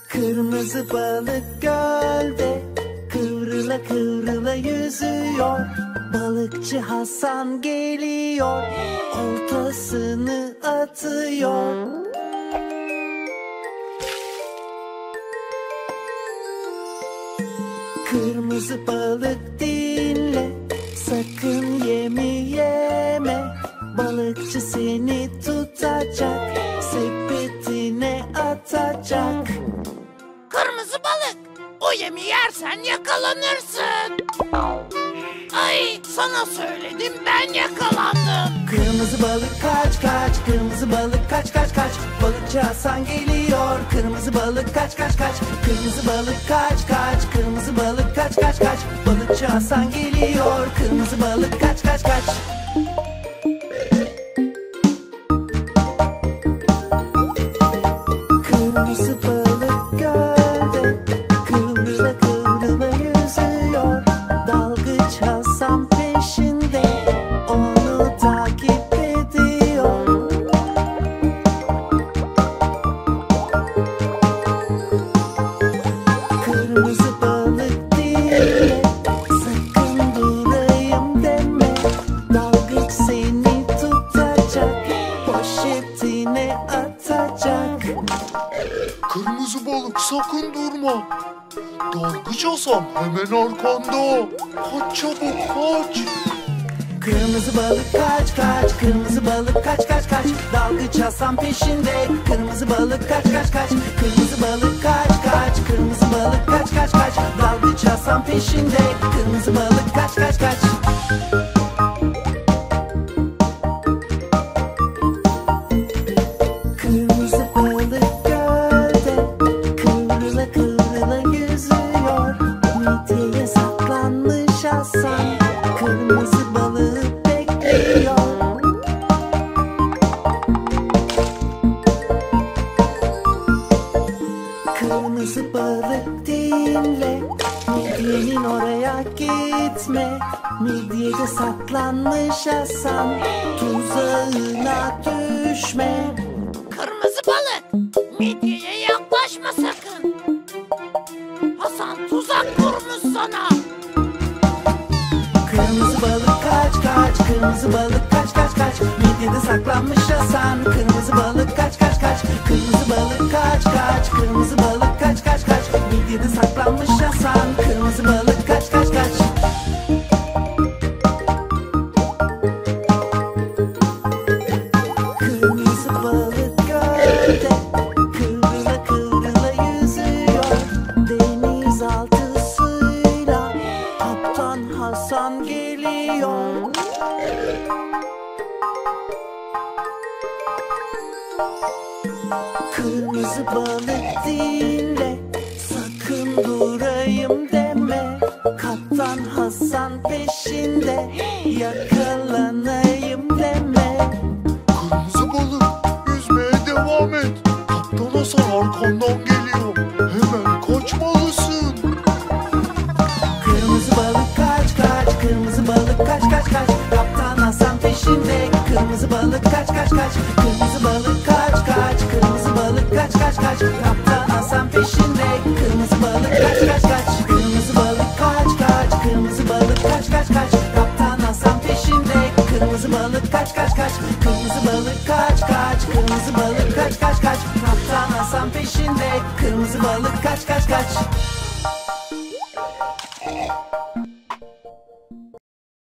Kırmızı balık gölde kıvrıla kıvrıla yüzüyor. Balıkçı Hasan geliyor, oltasını atıyor. Kırmızı balık dinle, sakın yemi yeme. Balıkçı seni tutacak, sepetine atacak. Kırmızı balık, o yemi yersen yakalanırsın. Ay, sana söyledim, ben yakalandım. Kırmızı balık kaç kaç, kırmızı balık kaç kaç kaç. Balıkçı Hasan geliyor, kırmızı balık kaç kaç kaç. Kırmızı balık kaç kaç, kırmızı balık kaç kaç kaç. Balıkçı Hasan geliyor, kırmızı balık kaç kaç kaç. Kırmızı balık gölde kıvrıla kıvrıla yüzüyor. Dalgıç Hasan peşinde, onu takip ediyor. Kırmızı balık dinle, sakın durayım deme. Dalgıç seni tutacak, poşetine atacak. Kırmızı balık sakın durma. Dalgıç Hasan hemen arkanda. Kaç çabuk kaç. Kırmızı balık kaç kaç, kırmızı balık kaç kaç kaç. Dalgıç Hasan peşinde, kırmızı balık kaç kaç kaç. Kırmızı balık kaç kaç, kırmızı balık kaç kaç kaç. Dalgıç Hasan peşinde, kırmızı balık kaç kaç kaç. Kırmızı balık gölde kıvrıla kıvrıla yüzüyor. Midyeye saklanmış Hasan, kırmızı balığı bekliyor. Kırmızı balık dinle, midyenin oraya gitme. Midyede saklanmış Hasan, tuzağına düşme. Kırmızı balık, midyeye yaklaşma sakın. Hasan tuzak kurmuş sana. Kırmızı balık kaç kaç, kırmızı balık kaç kaç kaç. Midyede saklanmış Hasan, kırmızı balık kaç kaç kaç. Kırmızı balık kaç kaç, kırmızı balık kaç kaç kaç. Midyede saklanmış Hasan, kırmızı balık kaç kaç kaç. Kırmızı balık gölde kıvrıla kıvrıla yüzüyor. Denizaltı suyla Kaptan Hasan geliyor. Kırmızı balık dinle, sakın durayım deme. Kaptan Hasan peşinde, yakalanayım deme. Kırmızı balık yüzmeye devam et. Kaptan Hasan arkandan geliyor. Hemen kaçmalısın. Kırmızı balık kaç kaç, kırmızı balık kaç kaç kaç. Kaptan Hasan peşinde, kırmızı balık kaç kaç kaç. Kırmızı balık kaç kaç, kırmızı balık kaç kaç kaç. Kaptan Hasan peşinde, kırmızı balık kaç kaç kaç. Kırmızı balık kaç kaç, kırmızı balık kaç kaç kaç. Kaptan Hasan peşinde, kırmızı balık kaç kaç kaç. Kırmızı balık kaç kaç, kırmızı balık kaç kaç kaç. Kaptan Hasan peşinde, kırmızı balık kaç kaç kaç.